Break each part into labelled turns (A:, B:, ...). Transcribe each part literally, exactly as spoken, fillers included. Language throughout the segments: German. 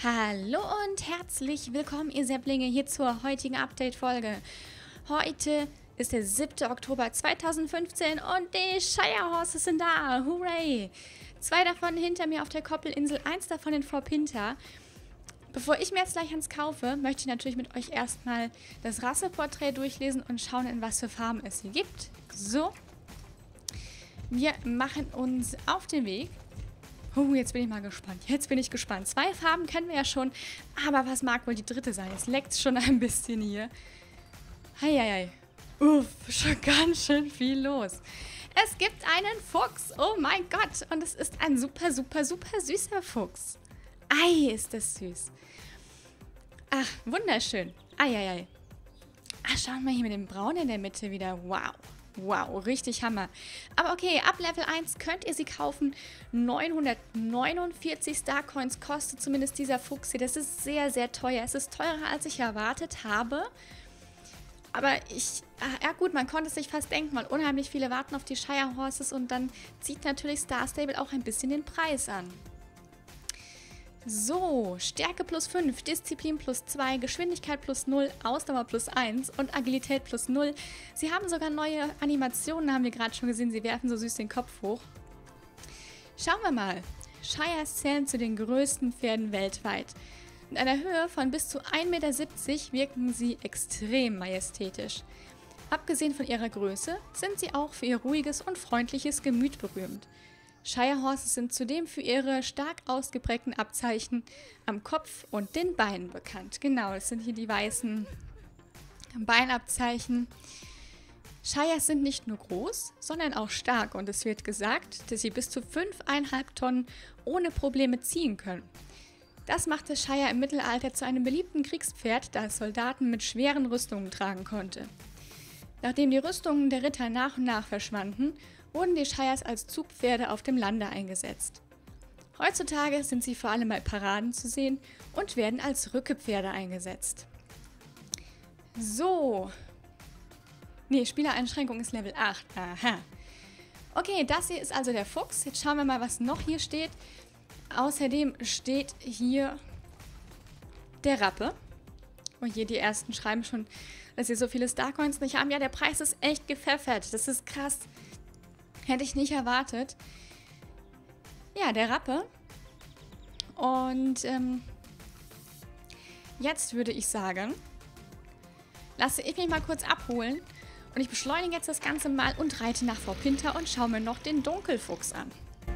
A: Hallo und herzlich willkommen, ihr Säpplinge, hier zur heutigen Update-Folge. Heute ist der siebte Oktober zweitausendfünfzehn und die Shire Horses sind da. Hooray! Zwei davon hinter mir auf der Koppelinsel, eins davon in Fort Pinter. Bevor ich mir jetzt gleich eins kaufe, möchte ich natürlich mit euch erstmal das Rasseporträt durchlesen und schauen, in was für Farben es hier gibt. So, wir machen uns auf den Weg. Oh, jetzt bin ich mal gespannt. Jetzt bin ich gespannt. Zwei Farben kennen wir ja schon, aber was mag wohl die dritte sein? Es leckt schon ein bisschen hier. Heieiei. Uff, schon ganz schön viel los. Es gibt einen Fuchs. Oh mein Gott. Und es ist ein super, super, super süßer Fuchs. Ei, ist das süß. Ach, wunderschön. Eieiei. Ach, schauen wir hier mit dem Braun in der Mitte wieder. Wow. Wow, richtig Hammer. Aber okay, ab Level eins könnt ihr sie kaufen. neunhundertneunundvierzig Starcoins kostet zumindest dieser Fuchs hier. Das ist sehr, sehr teuer. Es ist teurer, als ich erwartet habe. Aber ich, ach, ja gut, man konnte es sich fast denken, weil unheimlich viele warten auf die Shire Horses und dann zieht natürlich Star Stable auch ein bisschen den Preis an. So, Stärke plus fünf, Disziplin plus zwei, Geschwindigkeit plus null, Ausdauer plus eins und Agilität plus null. Sie haben sogar neue Animationen, haben wir gerade schon gesehen. Sie werfen so süß den Kopf hoch. Schauen wir mal. Shires zählen zu den größten Pferden weltweit. Mit einer Höhe von bis zu ein Meter siebzig wirken sie extrem majestätisch. Abgesehen von ihrer Größe sind sie auch für ihr ruhiges und freundliches Gemüt berühmt. Shire Horses sind zudem für ihre stark ausgeprägten Abzeichen am Kopf und den Beinen bekannt. Genau, das sind hier die weißen Beinabzeichen. Shires sind nicht nur groß, sondern auch stark und es wird gesagt, dass sie bis zu fünf Komma fünf Tonnen ohne Probleme ziehen können. Das machte Shire im Mittelalter zu einem beliebten Kriegspferd, da es Soldaten mit schweren Rüstungen tragen konnte. Nachdem die Rüstungen der Ritter nach und nach verschwanden, wurden die Shires als Zugpferde auf dem Lande eingesetzt. Heutzutage sind sie vor allem bei Paraden zu sehen und werden als Rückepferde eingesetzt. So. Ne, Spielereinschränkung ist Level acht. Aha. Okay, das hier ist also der Fuchs. Jetzt schauen wir mal, was noch hier steht. Außerdem steht hier der Rappe. Und hier die ersten schreiben schon, dass sie so viele Starcoins nicht haben. Ja, der Preis ist echt gepfeffert. Das ist krass. Hätte ich nicht erwartet. Ja, der Rappe. Und ähm, jetzt würde ich sagen, lasse ich mich mal kurz abholen. Und ich beschleunige jetzt das Ganze mal und reite nach Fort Pinter und schaue mir noch den Dunkelfuchs an.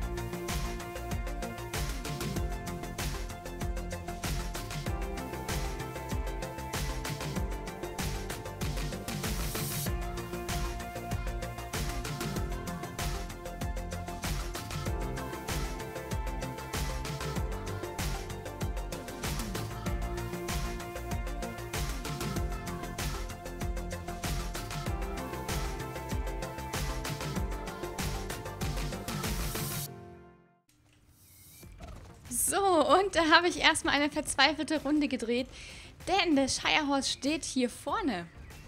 A: So, und da habe ich erstmal eine verzweifelte Runde gedreht, denn der Shire Horse steht hier vorne.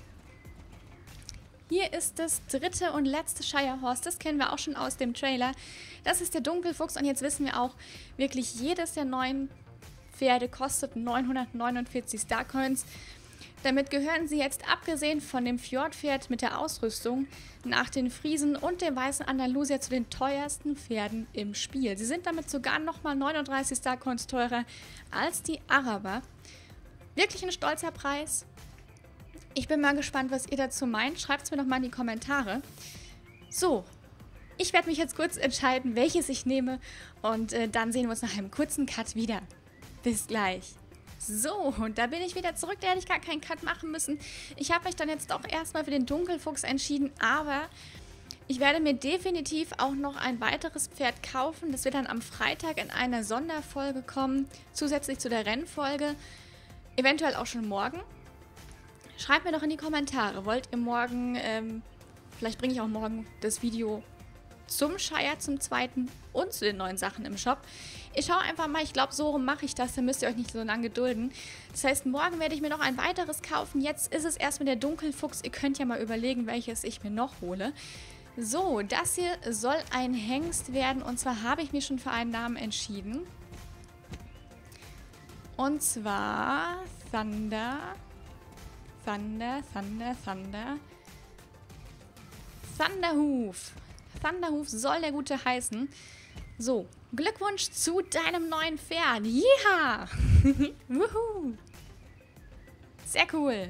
A: Hier ist das dritte und letzte Shire Horse, das kennen wir auch schon aus dem Trailer. Das ist der Dunkelfuchs und jetzt wissen wir auch, wirklich jedes der neuen Pferde kostet neunhundertneunundvierzig Starcoins. Damit gehören sie jetzt, abgesehen von dem Fjordpferd mit der Ausrüstung, nach den Friesen und dem weißen Andalusier zu den teuersten Pferden im Spiel. Sie sind damit sogar nochmal neununddreißig Starcoins teurer als die Araber. Wirklich ein stolzer Preis. Ich bin mal gespannt, was ihr dazu meint. Schreibt es mir doch mal in die Kommentare. So, ich werde mich jetzt kurz entscheiden, welches ich nehme und äh, dann sehen wir uns nach einem kurzen Cut wieder. Bis gleich. So, und da bin ich wieder zurück, da hätte ich gar keinen Cut machen müssen. Ich habe mich dann jetzt doch erstmal für den Dunkelfuchs entschieden, aber ich werde mir definitiv auch noch ein weiteres Pferd kaufen. Das wird dann am Freitag in einer Sonderfolge kommen, zusätzlich zu der Rennfolge, eventuell auch schon morgen. Schreibt mir doch in die Kommentare, wollt ihr morgen, ähm, vielleicht bringe ich auch morgen das Video zum Shire, zum zweiten und zu den neuen Sachen im Shop. Ich schaue einfach mal, ich glaube, so rum mache ich das, dann müsst ihr euch nicht so lange gedulden. Das heißt, morgen werde ich mir noch ein weiteres kaufen. Jetzt ist es erstmal der Dunkelfuchs. Ihr könnt ja mal überlegen, welches ich mir noch hole. So, das hier soll ein Hengst werden und zwar habe ich mich schon für einen Namen entschieden. Und zwar Thunder, Thunder, Thunder, Thunder, Thunderhoof. Thunderhoof soll der Gute heißen. So, Glückwunsch zu deinem neuen Pferd. Ja! Wuhu! Sehr cool.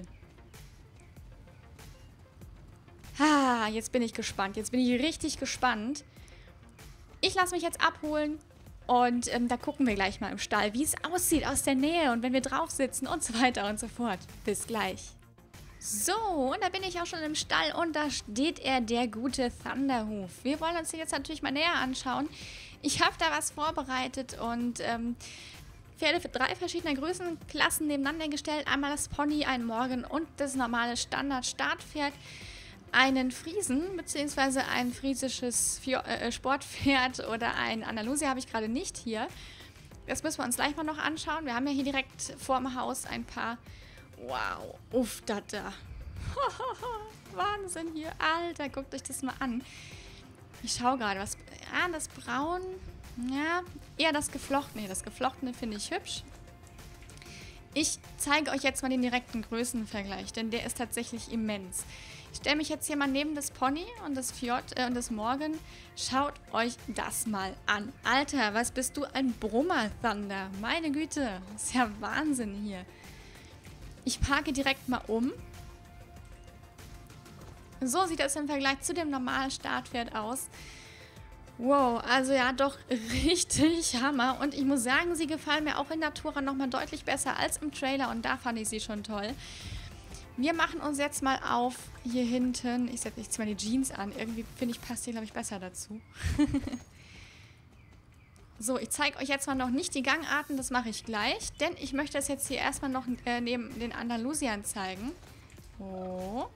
A: Ah, jetzt bin ich gespannt. Jetzt bin ich richtig gespannt. Ich lasse mich jetzt abholen und ähm, da gucken wir gleich mal im Stall, wie es aussieht aus der Nähe und wenn wir drauf sitzen und so weiter und so fort. Bis gleich. So, und da bin ich auch schon im Stall und da steht er, der gute Thunderhoof. Wir wollen uns den jetzt natürlich mal näher anschauen. Ich habe da was vorbereitet und ähm, Pferde für drei verschiedene Größenklassen nebeneinander gestellt. Einmal das Pony, ein Morgan und das normale Standard-Startpferd. Einen Friesen, beziehungsweise ein friesisches Fjord, äh, Sportpferd oder ein Andalusier habe ich gerade nicht hier. Das müssen wir uns gleich mal noch anschauen. Wir haben ja hier direkt vorm Haus ein paar... Wow, uff, da da. Wahnsinn hier. Alter, guckt euch das mal an. Ich schaue gerade, was... Ja, das Braun... Ja, eher das Geflochtene. Nee, das Geflochtene finde ich hübsch. Ich zeige euch jetzt mal den direkten Größenvergleich, denn der ist tatsächlich immens. Ich stelle mich jetzt hier mal neben das Pony und das Fjord äh, und das Morgan. Schaut euch das mal an. Alter, was bist du, ein Brummer, Thunder? Meine Güte, das ist ja Wahnsinn hier. Ich parke direkt mal um. So sieht das im Vergleich zu dem normalen Startpferd aus. Wow, also ja, doch richtig Hammer. Und ich muss sagen, sie gefallen mir auch in Natura nochmal deutlich besser als im Trailer. Und da fand ich sie schon toll. Wir machen uns jetzt mal auf hier hinten. Ich setze jetzt mal die Jeans an. Irgendwie finde ich, passt die, glaube ich, besser dazu. So, ich zeige euch jetzt mal noch nicht die Gangarten. Das mache ich gleich. Denn ich möchte das jetzt hier erstmal noch äh, neben den Andalusiern zeigen. So.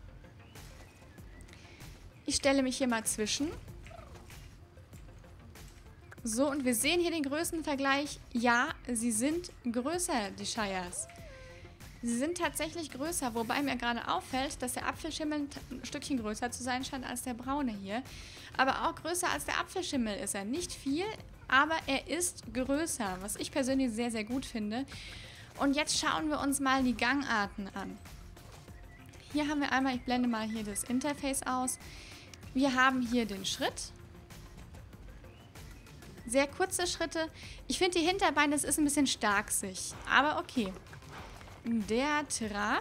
A: Ich stelle mich hier mal zwischen. So, und wir sehen hier den Größenvergleich. Ja, sie sind größer, die Shires. Sie sind tatsächlich größer, wobei mir gerade auffällt, dass der Apfelschimmel ein Stückchen größer zu sein scheint als der braune hier. Aber auch größer als der Apfelschimmel ist er. Nicht viel, aber er ist größer, was ich persönlich sehr, sehr gut finde. Und jetzt schauen wir uns mal die Gangarten an. Hier haben wir einmal, ich blende mal hier das Interface aus. Wir haben hier den Schritt. Sehr kurze Schritte. Ich finde die Hinterbeine, das ist ein bisschen starksig, aber okay. Der Trab.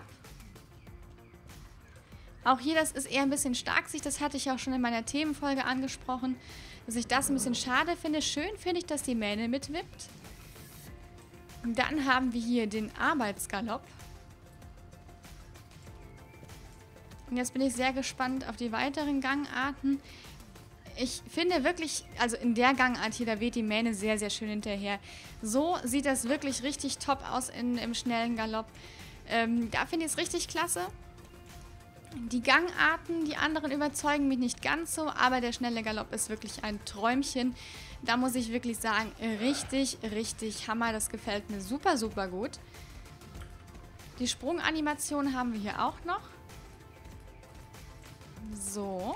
A: Auch hier, das ist eher ein bisschen starksig. Das hatte ich auch schon in meiner Themenfolge angesprochen, dass ich das ein bisschen schade finde. Schön finde ich, dass die Mähne mitwippt. Dann haben wir hier den Arbeitsgalopp. Und jetzt bin ich sehr gespannt auf die weiteren Gangarten. Ich finde wirklich, also in der Gangart hier, da weht die Mähne sehr, sehr schön hinterher. So sieht das wirklich richtig top aus in, im schnellen Galopp. Ähm, da finde ich es richtig klasse. Die Gangarten, die anderen überzeugen mich nicht ganz so, aber der schnelle Galopp ist wirklich ein Träumchen. Da muss ich wirklich sagen, richtig, richtig Hammer. Das gefällt mir super, super gut. Die Sprunganimation haben wir hier auch noch. So.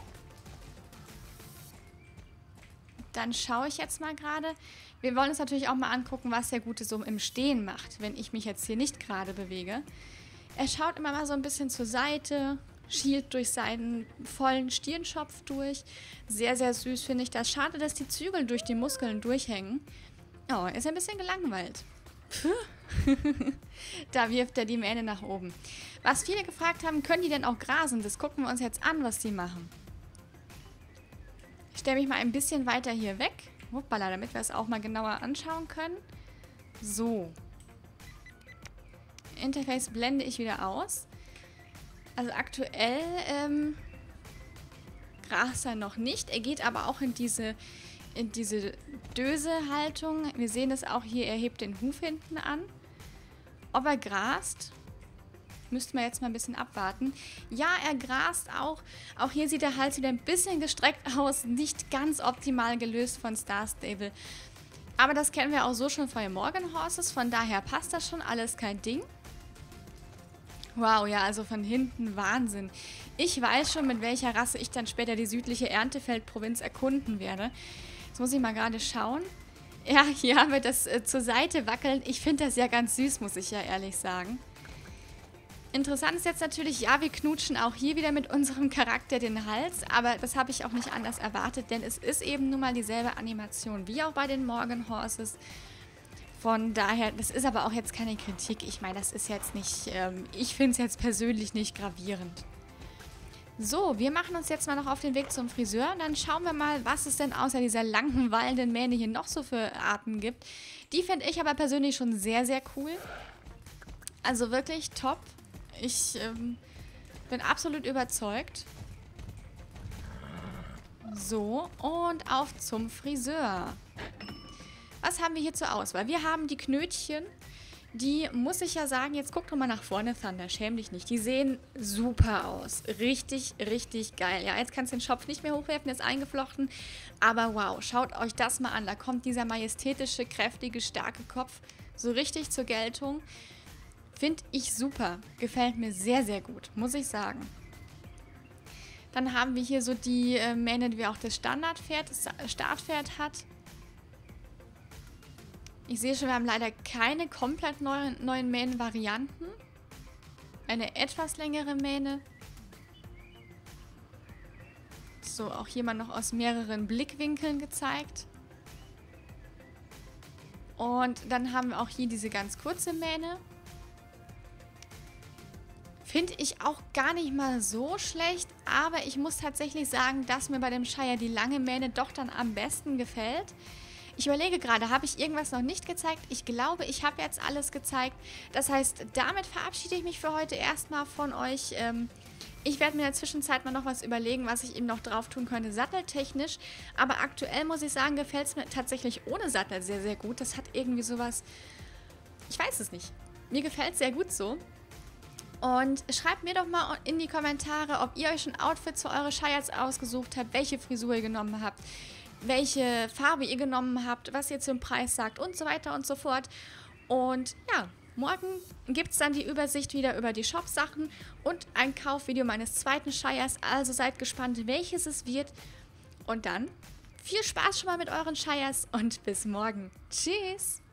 A: Dann schaue ich jetzt mal gerade. Wir wollen uns natürlich auch mal angucken, was der Gute so im Stehen macht, wenn ich mich jetzt hier nicht gerade bewege. Er schaut immer mal so ein bisschen zur Seite, schielt durch seinen vollen Stirnschopf durch. Sehr, sehr süß finde ich das. Schade, dass die Zügel durch die Muskeln durchhängen. Oh, er ist ein bisschen gelangweilt. Da wirft er die Mähne nach oben. Was viele gefragt haben, können die denn auch grasen? Das gucken wir uns jetzt an, was die machen. Ich stelle mich mal ein bisschen weiter hier weg. Hoppala, damit wir es auch mal genauer anschauen können. So. Interface blende ich wieder aus. Also aktuell ähm, grast er noch nicht. Er geht aber auch in diese, in diese Döse-Haltung. Wir sehen es auch hier, er hebt den Huf hinten an. Ob er grast, müssten wir jetzt mal ein bisschen abwarten. Ja, er grast auch. Auch hier sieht der Hals wieder ein bisschen gestreckt aus. Nicht ganz optimal gelöst von Star Stable. Aber das kennen wir auch so schon von den Morgan Horses. Von daher passt das schon alles, kein Ding. Wow, ja, also von hinten Wahnsinn. Ich weiß schon, mit welcher Rasse ich dann später die südliche Erntefeld-Provinz erkunden werde. Jetzt muss ich mal gerade schauen. Ja, hier haben wir das äh, zur Seite wackeln. Ich finde das ja ganz süß, muss ich ja ehrlich sagen. Interessant ist jetzt natürlich, ja, wir knutschen auch hier wieder mit unserem Charakter den Hals, aber das habe ich auch nicht anders erwartet, denn es ist eben nun mal dieselbe Animation wie auch bei den Morgan Horses. Von daher, das ist aber auch jetzt keine Kritik. Ich meine, das ist jetzt nicht, ähm, ich finde es jetzt persönlich nicht gravierend. So, wir machen uns jetzt mal noch auf den Weg zum Friseur und dann schauen wir mal, was es denn außer dieser langen, wallenden Mähne hier noch so für Arten gibt. Die finde ich aber persönlich schon sehr, sehr cool. Also wirklich top. Ich ähm, bin absolut überzeugt. So, und auf zum Friseur. Was haben wir hier zur Auswahl? Wir haben die Knötchen. Die muss ich ja sagen, jetzt guck doch mal nach vorne, Thunder, schäm dich nicht. Die sehen super aus. Richtig, richtig geil. Ja, jetzt kannst du den Schopf nicht mehr hochwerfen, der ist eingeflochten. Aber wow, schaut euch das mal an. Da kommt dieser majestätische, kräftige, starke Kopf so richtig zur Geltung. Finde ich super. Gefällt mir sehr, sehr gut, muss ich sagen. Dann haben wir hier so die äh, Mähne, die auch das Standardpferd, das Startpferd hat. Ich sehe schon, wir haben leider keine komplett neuen, neuen Mähnenvarianten. Eine etwas längere Mähne. So, auch hier mal noch aus mehreren Blickwinkeln gezeigt. Und dann haben wir auch hier diese ganz kurze Mähne. Finde ich auch gar nicht mal so schlecht, aber ich muss tatsächlich sagen, dass mir bei dem Shire die lange Mähne doch dann am besten gefällt. Ich überlege gerade, habe ich irgendwas noch nicht gezeigt? Ich glaube, ich habe jetzt alles gezeigt. Das heißt, damit verabschiede ich mich für heute erstmal von euch. Ähm, ich werde mir in der Zwischenzeit mal noch was überlegen, was ich ihm noch drauf tun könnte, satteltechnisch. Aber aktuell muss ich sagen, gefällt es mir tatsächlich ohne Sattel sehr, sehr gut. Das hat irgendwie sowas, ich weiß es nicht. Mir gefällt es sehr gut so. Und schreibt mir doch mal in die Kommentare, ob ihr euch schon Outfits für eure Shires ausgesucht habt, welche Frisur ihr genommen habt, welche Farbe ihr genommen habt, was ihr zum Preis sagt und so weiter und so fort. Und ja, morgen gibt es dann die Übersicht wieder über die Shop-Sachen und ein Kaufvideo meines zweiten Shires. Also seid gespannt, welches es wird. Und dann viel Spaß schon mal mit euren Shires und bis morgen. Tschüss!